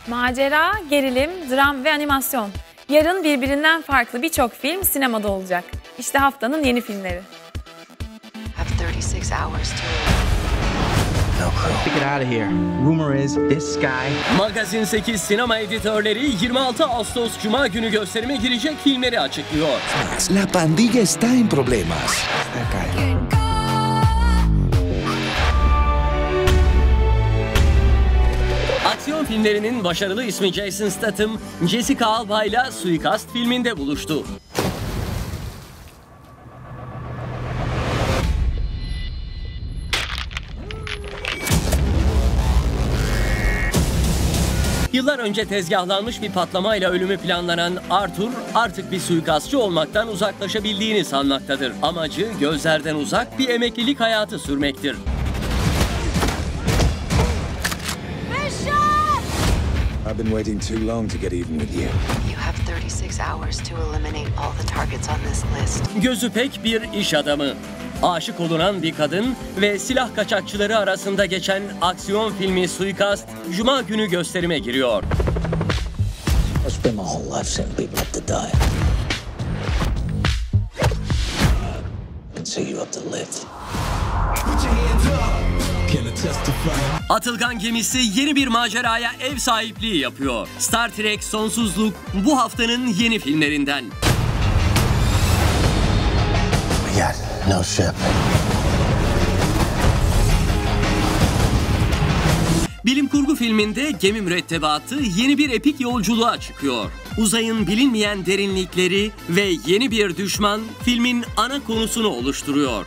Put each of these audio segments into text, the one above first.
Macera, gerilim, dram ve animasyon. Yarın birbirinden farklı birçok film sinemada olacak. İşte haftanın yeni filmleri. Get out of here. Rumor is this guy. Magazin 8 sinema editörleri 26 Ağustos Cuma günü gösterime girecek filmleri açıklıyor. La pandilla está en problemas. That guy. Aksiyon filmlerinin başarılı ismi Jason Statham, Jessica Alba ile Suikast filminde buluştu. Yıllar önce tezgahlanmış bir patlamayla ölümü planlanan Arthur artık bir suikastçı olmaktan uzaklaşabildiğini sanmaktadır. Amacı gözlerden uzak bir emeklilik hayatı sürmektir. I've been waiting too long to get even with you. You have 36 hours to eliminate all the targets on this list. Gözü pek bir iş adamı. Aşık olunan bir kadın ve silah kaçakçıları arasında geçen aksiyon filmi Suikast, Cuma günü gösterime giriyor. I spent my whole life setting people up to die. I can set you up to live. Atılgan gemisi yeni bir maceraya ev sahipliği yapıyor. Star Trek Sonsuzluk bu haftanın yeni filmlerinden. We got no ship. Bilim kurgu filminde gemi mürettebatı yeni bir epik yolculuğa çıkıyor. Uzayın bilinmeyen derinlikleri ve yeni bir düşman filmin ana konusunu oluşturuyor.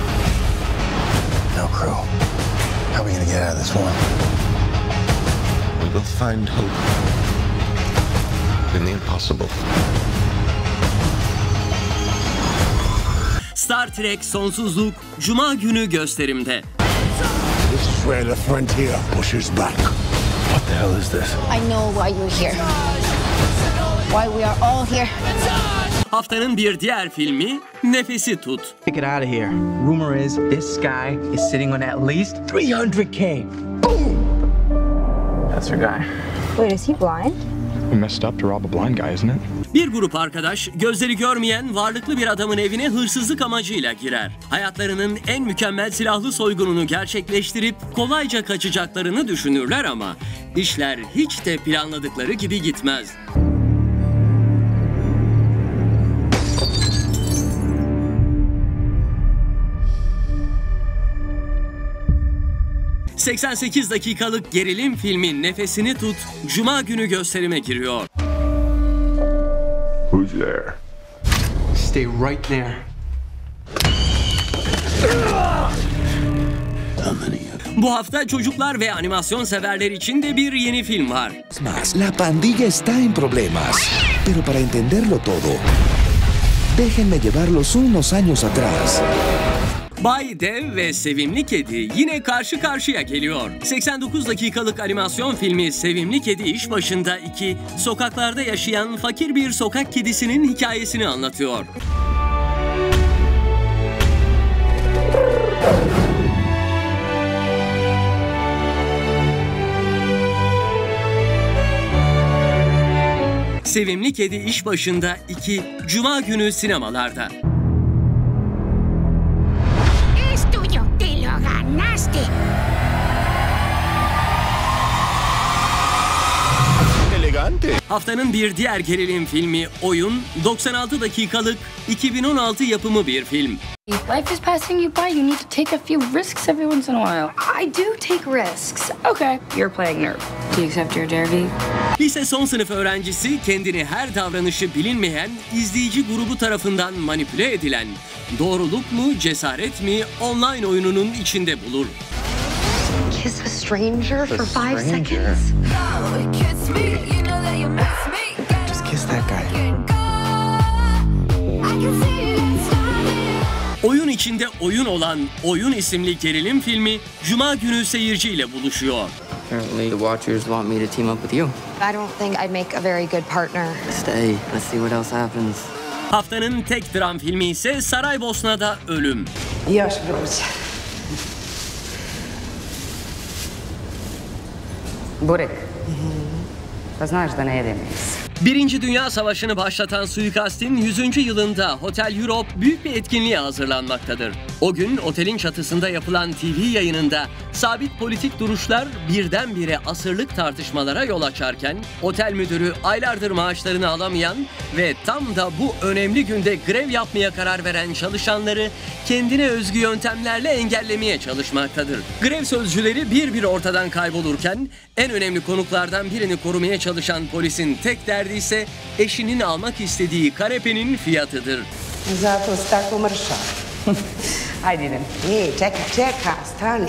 No crew. How are we gonna get out of this one? We will find hope in the impossible. Star Trek Sonsuzluk Cuma günü gösterimde. This is where the frontier pushes back. What the hell is this? I know why you're here. Why we are all here. Haftanın bir diğer filmi Nefesi Tut. Get out of here. Rumor is this guy is sitting on at least 300K. Boom! That's our guy. Wait, is he blind? Messed up to rob a blind guy, isn't it? Bir grup arkadaş gözleri görmeyen varlıklı bir adamın evine hırsızlık amacıyla girer. Hayatlarının en mükemmel silahlı soygununu gerçekleştirip kolayca kaçacaklarını düşünürler ama işler hiç de planladıkları gibi gitmez. ...88 dakikalık gerilim filmi Nefesini Tut, Cuma günü gösterime giriyor. Who's there? Stay right there. Bu hafta çocuklar ve animasyon severler için de bir yeni film var. La pandilla está en problemas. Pero para entenderlo todo, déjenme llevarlos unos años atrás. Bay Dev ve Sevimli Kedi yine karşı karşıya geliyor. 89 dakikalık animasyon filmi Sevimli Kedi İş Başında 2, sokaklarda yaşayan fakir bir sokak kedisinin hikayesini anlatıyor. Sevimli Kedi İş Başında 2, Cuma günü sinemalarda. Haftanın bir diğer gerilim filmi Oyun, 96 dakikalık 2016 yapımı bir film. Life is passing you by. You need to take a few risks every once in a while. I do take risks. Okay, you're playing nerd. Do you accept your dare, V? Lise son sınıf öğrencisi kendini her davranışı bilinmeyen izleyici grubu tarafından manipüle edilen doğruluk mu cesaret mi online oyununun içinde bulur. Kiss a stranger for 5 seconds? Just kiss that guy. Oyun içinde oyun olan Oyun isimli gerilim filmi Cuma günü seyirciyle buluşuyor. Apparently the Watchers want me to team up with you. I don't think I'd make a very good partner. Stay. Let's see what else happens. Haftanın tek dram filmi ise Saraybosna'da Ölüm. Dios, Bruce. Burek. Pa znaš da ne jedem meso. Birinci Dünya Savaşı'nı başlatan suikastin 100. yılında Hotel Europe büyük bir etkinliğe hazırlanmaktadır. O gün otelin çatısında yapılan TV yayınında sabit politik duruşlar birdenbire asırlık tartışmalara yol açarken otel müdürü aylardır maaşlarını alamayan ve tam da bu önemli günde grev yapmaya karar veren çalışanları kendine özgü yöntemlerle engellemeye çalışmaktadır. Grev sözcüleri bir bir ortadan kaybolurken en önemli konuklardan birini korumaya çalışan polisin tek derdi ise eşinin almak istediği kanepenin fiyatıdır. Zato si tako mršav. Ajde idem. Čeka, stani.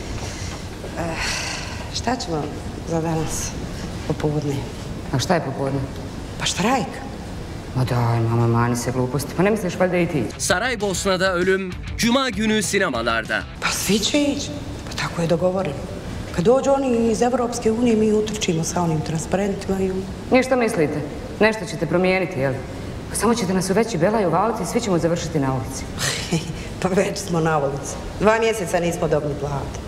Šta ćemo za danas popodne? A šta je popodne? Pa štrajk. Ma daj mama, mani se gluposti. Pa ne misliš valjda i ti? Saraybosna'da ölüm Cuma günü sinemalarda. Pa svi će ići. Pa tako je dogovoreno. Kad dođu oni iz Evropske unije, mi utrčimo sa onim transparentima i... Ništa mislite? Nešto ćete promijeniti, jel? Pa samo ćete nas u veći belaj uvaliti i svi ćemo završiti na ulici. Pa već smo na ulici. 2 mjeseca nismo dobili plate.